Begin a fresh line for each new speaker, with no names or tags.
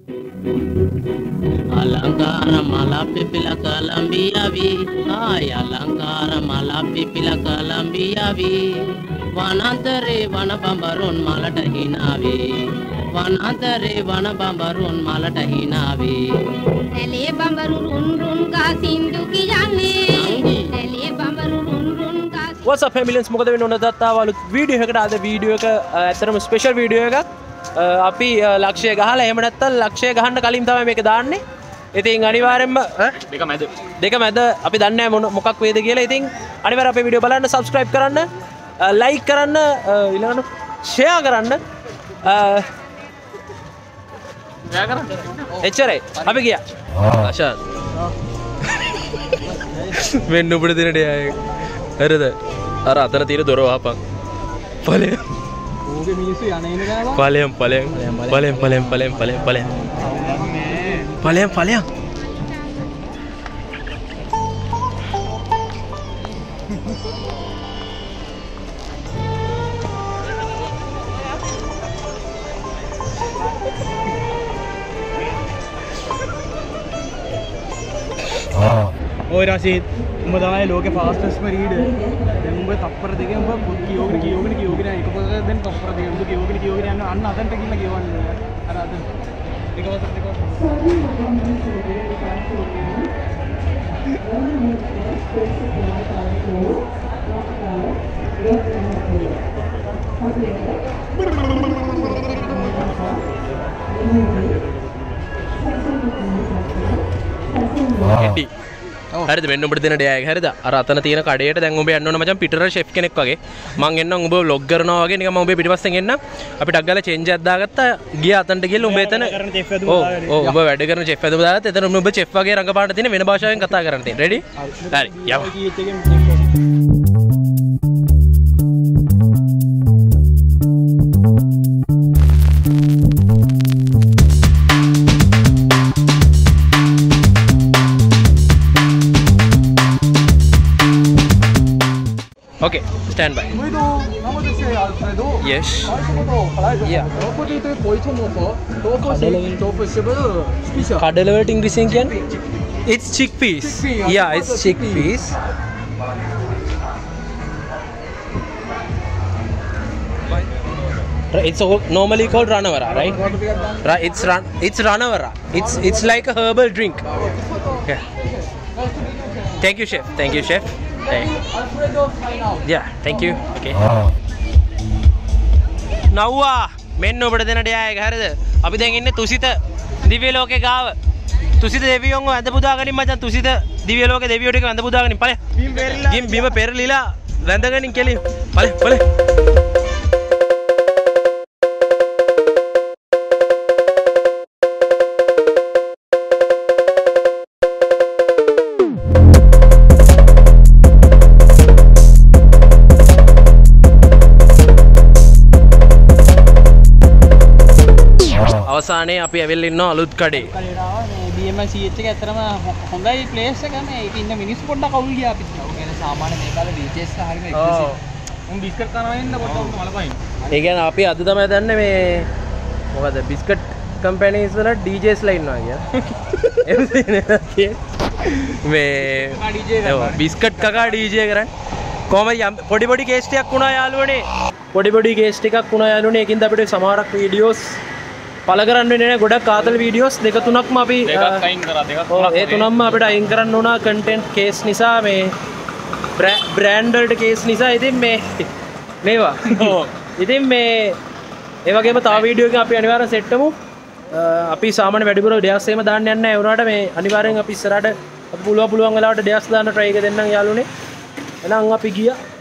Alangkara malapipila kalambiyavi ay alangkara malapipila kalambiyavi Vanantare vanabambarun malata hinavi Vanantare vanabambarun malata hinavi Nale bambarun run ka sindu kiyanne Nale bambarun run ka
What's up families මොකද වෙන්නේ ඔන්න දත්තාවලු video එකකට අද video එක ඇත්තටම special video එකක් අපි ලක්ෂය ගහලා එහෙම නැත්නම් ලක්ෂය ගහන්න කලින් තමයි මේක දාන්නේ. ඉතින් අනිවාර්යෙන්ම දෙක මැද අපි දන්නේ නැහැ මොකක් වේද කියලා. ඉතින් අනිවාර්යෙන් අපේ වීඩියෝ බලන්න, subscribe කරන්න, like කරන්න, ඊළඟට share කරන්න. එච්චරයි. අපි ගියා. Lashan. මෙන්න උඹට දෙන ඩේ හරිද? අර අතන තියෙන දොර වහපන්. ඵලය. ඕගේ මිනිස්සු යන එන ගාවා. ඵලයන්.
Oi Rashith, උඹ තමයි ලෝකේ fastest reader. දැන් උඹ තප්පර දෙකෙන් උඹ කියෝගෙන එකපොතක් දැන් තප්පර දෙකෙන් උඹ කියෝගෙන යන අන්න අතන්ට ගිහින් කියවන්නේ. අර අද එකවතක්
හරිද මෙන්න උඹට දෙන ඩේ එක හරිද අර අතන තියෙන කඩේට දැන් උඹ යන්න ඕන මචං පිටර ෂෙෆ් කෙනෙක් වගේ මං එන්නම් උඹ vlog කරනවා වගේ නිකන් මම උඹේ පිටිපස්සෙන් එන්නම් අපි ටක් ගාලා චේන්ජ් එකක් දාගත්තා ගියා අතනට ගිහලා උඹ එතන ඔව් උඹ වැඩ කරන ෂෙෆ් ඇදුම දාගත්තා එතන උඹ ෂෙෆ් වගේ රංගපාන්න තියෙන වෙන භාෂාවෙන් කතා කරන්න තියෙන රෙඩි හරි යමු Okay, stand by. Yes. Yeah. Kadalaවට ඉංග්‍රීසියෙන් කියන්නේ? It's chickpeas. Yeah, it's chickpeas. It's normally called ranavara, right? Right. It's ranavara. It's like a herbal drink. Yeah. Thank you, chef. Yeah, thank you. Okay. Nawwa, මෙන්න ඔබට දෙන day එක හරිද? අපි දැන් ඉන්නේ තුසිත දිව්‍ය ලෝකේ ගාව. තුසිත දෙවියන්ව ඇඳ පුදාගනින් මචං තුසිත දිව්‍ය ලෝකේ දෙවියෝ ටික ඇඳ පුදාගනින් ඵලය. බිම පෙරලිලා වැඳගනින් කෙලින්. ඵලය. අවසානයේ අපි ඇවිල්ලා ඉන්නවා අලුත් කඩේ.
කඩේට ආවා මේ BMC එක ඇත්තටම හොඳයි ප්ලේස් එක මේ ඒක ඉන්න මිනිස්සු පොඩ්ඩක් අවුල් ගියා අපිට. ඔව් කියන්නේ සාමාන්‍ය මේ කාලේ DJs හරියම එක්ස්පෙන්සිව්. උන් බිස්කට් කනවා ඉන්න පොඩ්ඩක් මලපයින්.
ඒ කියන්නේ අපි අද තමයි දන්නේ මේ මොකද බිස්කට් කම්පැනිස් වල DJs ලා ඉන්නවා කියන්නේ. මේ බිස්කට් කකා DJ කරන්නේ. කොහමද පොඩි කේස් ටිකක් වුණා යාළුවනේ. පොඩි කේස් ටිකක් වුණා යාළුවනේ. ඒකින්ද අපිට සමහරක් වීඩියෝස් පළ කරන්න වෙන්නේ නැහැ. ගොඩක් ආතල් වීඩියෝස් දෙක තුනක්ම අපි
දෙකක් අයින් කරා දෙකක්.
ඒ තුනක්ම අපිට අයින් කරන්න උනා කන්ටෙන්ට් කේස් නිසා මේ බ්‍රෑන්ඩ් වලට කේස් නිසා. ඉතින් මේවා. ඉතින් මේ ඒ වගේම තව වීඩියෝ එකක් අපි අනිවාර්යෙන් සෙට් කරමු. අපි සාමාන්‍ය වැඩිපුර ඩයස් එහෙම දාන්න යන්නේ නැහැ. ඒ වුණාට මේ අනිවාර්යෙන් අපි ඉස්සරහට අපි පුළුවන් වෙලාවට ඩයස් දාන්න try එක දෙන්නම් යාළුවනේ. එහෙනම් අපි ගියා.